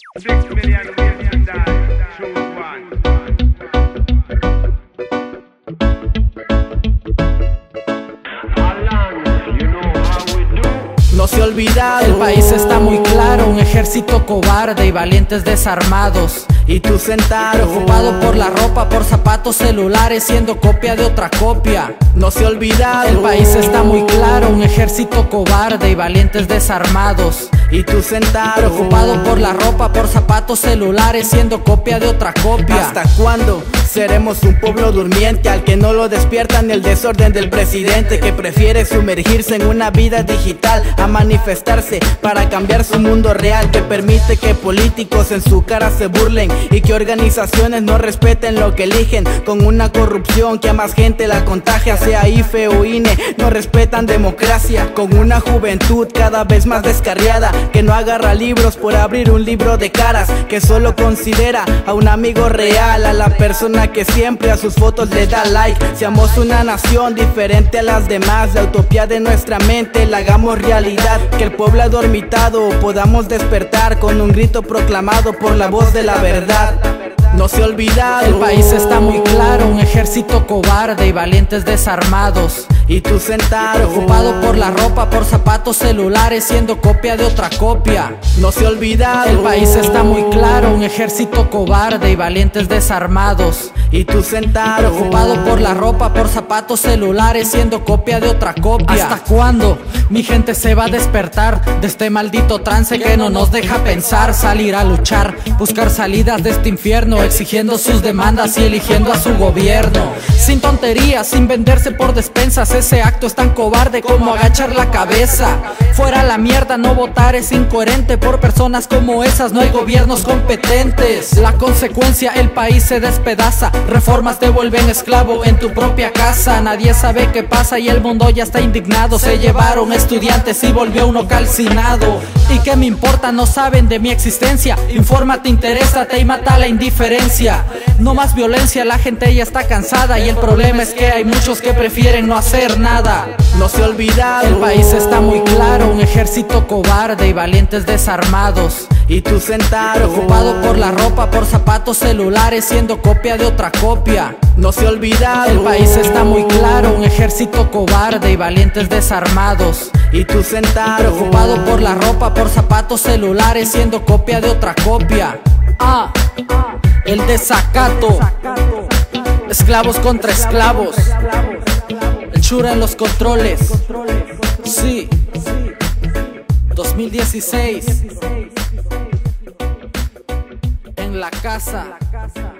6 million ways to die. Choose one. No se olvida, el país está muy claro. Un ejército cobarde y valientes desarmados. Y tú sentado, preocupado por la ropa, por zapatos, celulares, siendo copia de otra copia. No se olvida, el país está muy claro. Un ejército cobarde y valientes desarmados. Y tú sentado, preocupado por la ropa, por zapatos, celulares, siendo copia de otra copia. ¿Hasta cuándo seremos un pueblo durmiente al que no lo despiertan el desorden del presidente, que prefiere sumergirse en una vida digital a manifestarse para cambiar su mundo real, que permite que políticos en su cara se burlen y que organizaciones no respeten lo que eligen, con una corrupción que a más gente la contagia, sea IFE o INE, no respetan democracia, con una juventud cada vez más descarriada, que no agarra libros por abrir un libro de caras, que solo considera a un amigo real, a la persona que siempre a sus fotos le da like. Seamos una nación diferente a las demás, la utopía de nuestra mente la hagamos realidad, que el pueblo adormitado podamos despertar con un grito proclamado por la voz de la verdad. No se olvida, el país está muy claro. Un ejército cobarde y valientes desarmados. Y tú sentado, preocupado por la ropa, por zapatos, celulares, siendo copia de otra copia. No se olvida, el país está muy claro. Un ejército cobarde y valientes desarmados. Y tú sentado, preocupado por la ropa, por zapatos, celulares, siendo copia de otra copia. ¿Hasta cuándo mi gente se va a despertar de este maldito trance que no nos deja pensar? Salir a luchar, buscar salidas de este infierno, exigiendo sus demandas y eligiendo a su gobierno. Sin tonterías, sin venderse por despensas. Ese acto es tan cobarde como agachar la cabeza. Fuera la mierda, no votar es incoherente. Por personas como esas no hay gobiernos competentes. La consecuencia, el país se despedaza. Reformas te vuelven esclavo en tu propia casa. Nadie sabe qué pasa y el mundo ya está indignado. Se llevaron estudiantes y volvió uno calcinado. ¿Y qué me importa? No saben de mi existencia. Infórmate, interésate y mata la indiferencia. No más violencia, la gente ya está cansada. Y el problema es que hay muchos que prefieren no hacer nada. No se olvida, el país está muy claro. Un ejército cobarde y valientes desarmados. Y tú sentado, preocupado por la ropa, por zapatos, celulares, siendo copia de otra copia. No se olvida, el país está muy claro. Un ejército cobarde y valientes desarmados. Y tú sentado, preocupado por la ropa, por zapatos, celulares, siendo copia de otra copia. El desacato, esclavos contra esclavos, el chura en los controles. Sí, 2016 en la casa.